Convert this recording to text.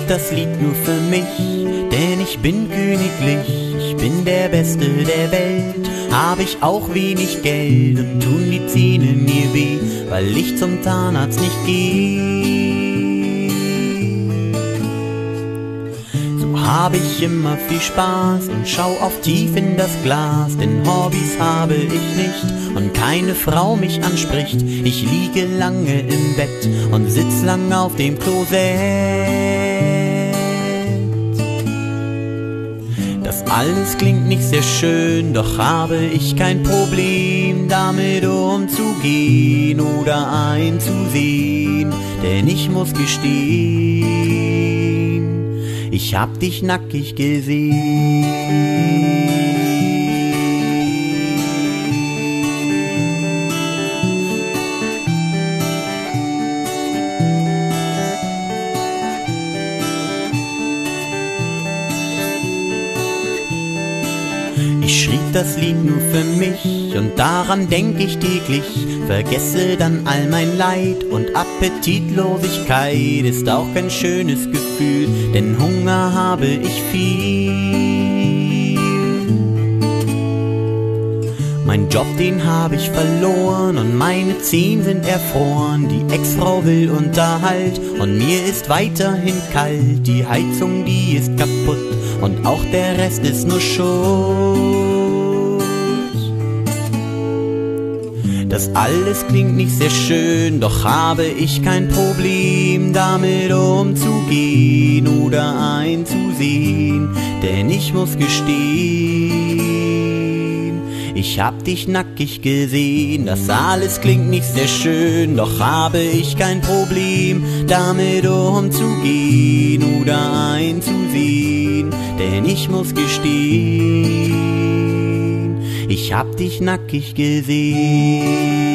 das Lied nur für mich, denn ich bin königlich, ich bin der Beste der Welt. Hab ich auch wenig Geld und tun die Zähne mir weh, weil ich zum Zahnarzt nicht geh. So hab ich immer viel Spaß und schau oft tief in das Glas, denn Hobbys habe ich nicht und keine Frau mich anspricht. Ich liege lange im Bett und sitz lang auf dem Klosett. Das alles klingt nicht sehr schön, doch habe ich kein Problem damit umzugehen oder einzusehen, denn ich muss gestehen, ich hab dich nackig gesehen. Ich schrieb das Lied nur für mich und daran denk ich täglich, vergesse dann all mein Leid und Appetitlosigkeit ist auch kein schönes Gefühl, denn Hunger habe ich viel. Mein Job, den habe ich verloren und meine Zehen sind erfroren, die Ex-Frau will Unterhalt und mir ist weiterhin kalt, die Heizung, die ist kaputt und auch der Rest ist nur Schuld. Das alles klingt nicht sehr schön, doch habe ich kein Problem damit umzugehen oder einzusehen, denn ich muss gestehen, ich hab dich nackig gesehen. Das alles klingt nicht sehr schön, doch habe ich kein Problem damit umzugehen oder einzusehen, denn ich muss gestehen, ich hab dich nackig gesehen.